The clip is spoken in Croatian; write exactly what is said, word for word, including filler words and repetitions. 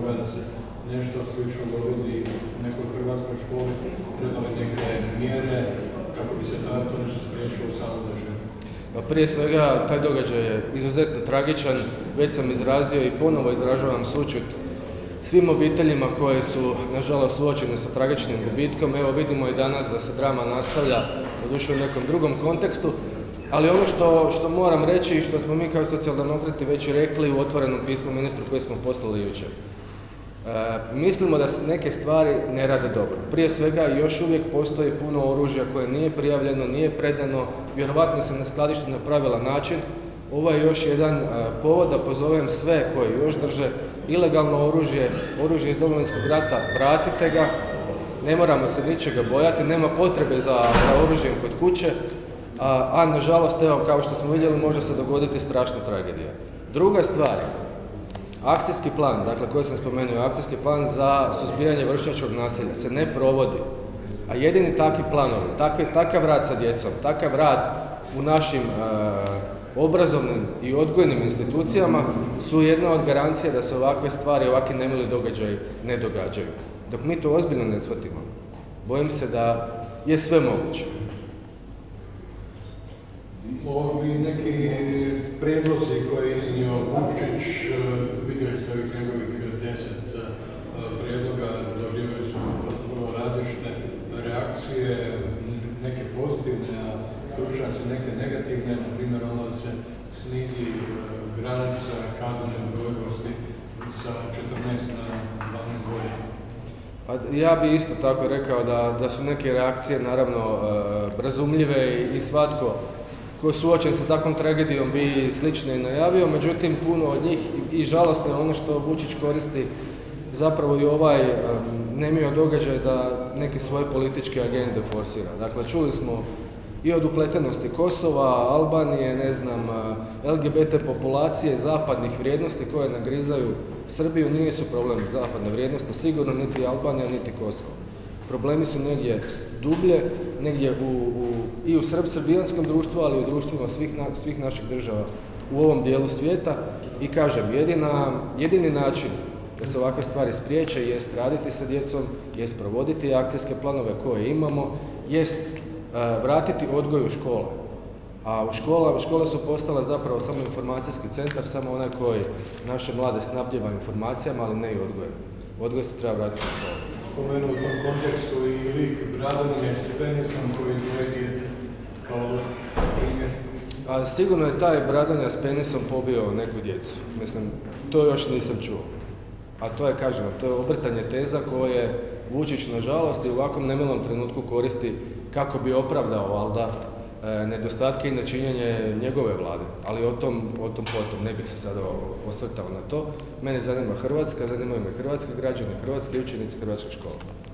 kada se nešto slično dogodi u nekoj hrvatskoj školi, trebali neke mjere kako bi se to nešto spriječilo u samom događaju? Pa prije svega, taj događaj je izuzetno tragičan. Već sam izrazio i ponovo izražavam sućut svim obiteljima koje su, nažalost, suočene sa tragičnim gubitkom. Evo vidimo i danas da se drama nastavlja, doduše u nekom drugom kontekstu. Ali ono što, što moram reći i što smo mi kao socijaldemokrati već rekli u otvorenom pismu ministru koji smo poslali jučer. E, mislimo da se neke stvari ne rade dobro. Prije svega još uvijek postoji puno oružja koje nije prijavljeno, nije predano, vjerovatno se ne skladišti na pravilan način. Ovo je još jedan e, povod da pozovem sve koji još drže ilegalno oružje, oružje iz Domovinskog rata, vratite ga, ne moramo se ničega bojati, nema potrebe za, za oružjem kod kuće. A, a nažalost, evo, kao što smo vidjeli, može se dogoditi strašna tragedija. Druga stvar, akcijski plan, dakle koji sam spomenuo, akcijski plan za suzbijanje vršnjačkog nasilja se ne provodi. A jedini takvi planovi, takvi, takav rad sa djecom, takav rad u našim e, obrazovnim i odgojnim institucijama su jedna od garancija da se ovakve stvari, ovakvi nemili događaji ne događaju. Dok mi to ozbiljno ne shvatimo, bojim se da je sve moguće. Ovi neki prijedlozi koje je iznio Vučić, vidjeli ste ovih njegovih deset prijedloga, doživjeli su vrlo različite reakcije, neke pozitivne, a stručnjaci neke negativne, na primjer ono da se snizi granica kaznene odgovornosti sa četrnaest na dvanaest godina. Pa ja bih isto tako rekao da, da su neke reakcije naravno razumljive i, i svatko ko je suočen sa takvom tragedijom bi slično i najavio, međutim puno od njih i žalosno je ono što Vučić koristi zapravo i ovaj um, nemio događaj da neke svoje političke agende forsira. Dakle, čuli smo i od upletenosti Kosova, Albanije, ne znam, L G B T populacije, zapadnih vrijednosti koje nagrizaju Srbiju, nije su problem zapadne vrijednosti, sigurno niti Albanija, niti Kosovo. Problemi su negdje dublje, negdje u, u, i u srb, srbijanskom društvu, ali i u društvima svih, na, svih naših država u ovom dijelu svijeta. I kažem, jedina, jedini način da se ovakve stvari spriječe jest raditi sa djecom, jest provoditi akcijske planove koje imamo, jest uh, vratiti odgoj u škole. A u škola, škole su postale zapravo samo informacijski centar, samo onaj koji naše mlade snabdjeva informacijama, ali ne i odgojem. Odgoj se treba vratiti u školu. Spomenuo u tom kontekstu i lik Bradonije s penisom koji je kao primjer. A sigurno je taj Bradonja s penisom pobio neku djecu. Mislim, to još nisam čuo. A to je, kažem, to je obrtanje teza koje Vučić, nažalost, i u ovakvom nemilom trenutku koristi kako bi opravdao, valjda, nedostatke i nečinjenje njegove vlade. Ali o tom, o tom potom ne bih se sada osvrtao na to. Mene zanima Hrvatska, zanimaju me hrvatski građani, hrvatski učenici, hrvatske škole.